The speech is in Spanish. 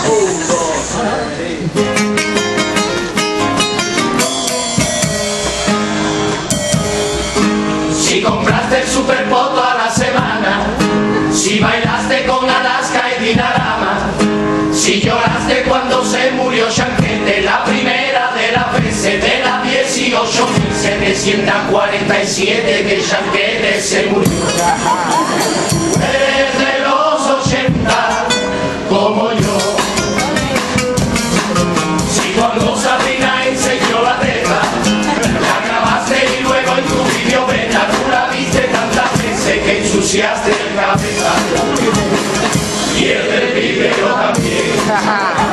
Si compraste el SUPERPOP toda la semana, si bailaste con Alaska y Dinarama, si lloraste cuando se murió Chanquete, la primera de las veces de las 18.747 que Chanquete se murió. Desde los 80, como yo. Si cuando Sabrina enseñó la teta, la grabaste y luego en tu vídeo beta tú la viste tantas veces que ensuciaste el cabeza. Y el del video también.